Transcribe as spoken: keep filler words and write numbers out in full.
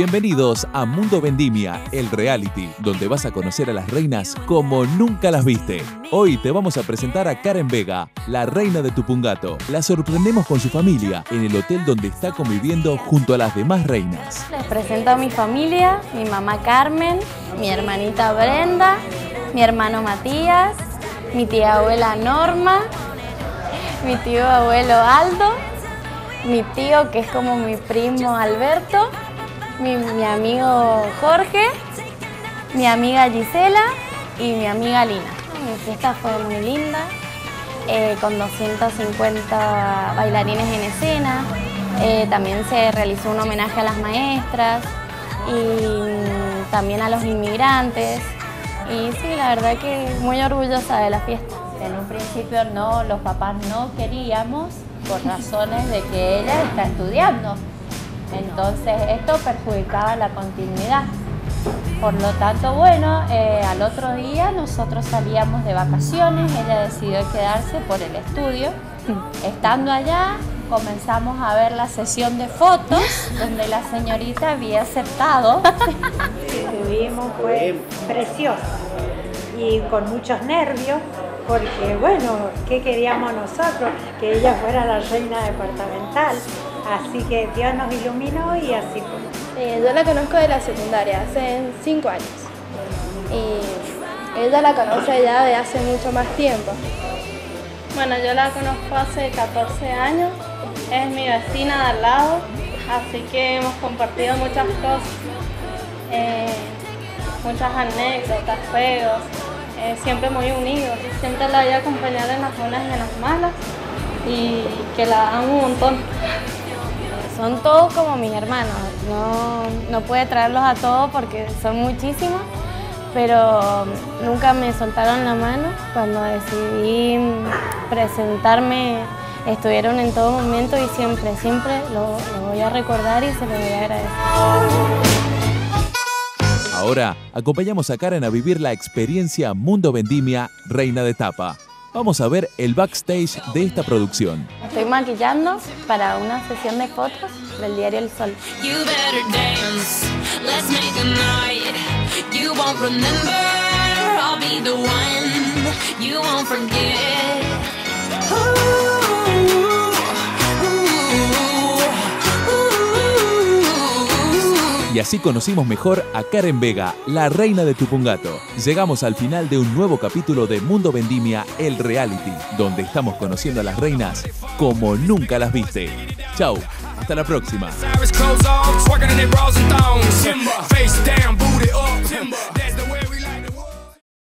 Bienvenidos a Mundo Vendimia, el reality, donde vas a conocer a las reinas como nunca las viste. Hoy te vamos a presentar a Karen Vega, la reina de Tupungato. La sorprendemos con su familia en el hotel donde está conviviendo junto a las demás reinas. Les presento a mi familia, mi mamá Carmen, mi hermanita Brenda, mi hermano Matías, mi tía abuela Norma, mi tío abuelo Aldo, mi tío que es como mi primo Alberto, mi, mi amigo Jorge, mi amiga Gisela y mi amiga Lina. Mi fiesta fue muy linda, eh, con doscientos cincuenta bailarines en escena. Eh, también se realizó un homenaje a las maestras y también a los inmigrantes. Y sí, la verdad que muy orgullosa de la fiesta. En un principio no, los papás no queríamos por razones de que ella está estudiando. Entonces esto perjudicaba la continuidad. Por lo tanto, bueno, eh, al otro día nosotros salíamos de vacaciones, ella decidió quedarse por el estudio. Estando allá, comenzamos a ver la sesión de fotos, donde la señorita había aceptado. Estuvimos, fue precioso y con muchos nervios, porque bueno, ¿qué queríamos nosotros? Que ella fuera la reina departamental. Así que Dios nos iluminó y así fue. Eh, yo la conozco de la secundaria, hace cinco años. Y ella la conoce ya de hace mucho más tiempo. Bueno, yo la conozco hace catorce años, es mi vecina de al lado, así que hemos compartido muchas cosas, eh, muchas anécdotas, juegos, eh, siempre muy unidos. Siempre la voy a acompañar en las buenas y en las malas y que la amo un montón. Son todos como mis hermanos, no, no pude traerlos a todos porque son muchísimos, pero nunca me soltaron la mano. Cuando decidí presentarme, estuvieron en todo momento y siempre, siempre lo, lo voy a recordar y se lo voy a agradecer. Ahora, acompañamos a Karen a vivir la experiencia Mundo Vendimia, Reina de Tapa. Vamos a ver el backstage de esta producción. Estoy maquillando para una sesión de fotos del diario El Sol. Y así conocimos mejor a Karen Vega, la reina de Tupungato. Llegamos al final de un nuevo capítulo de Mundo Vendimia, el reality, donde estamos conociendo a las reinas como nunca las viste. Chau, hasta la próxima.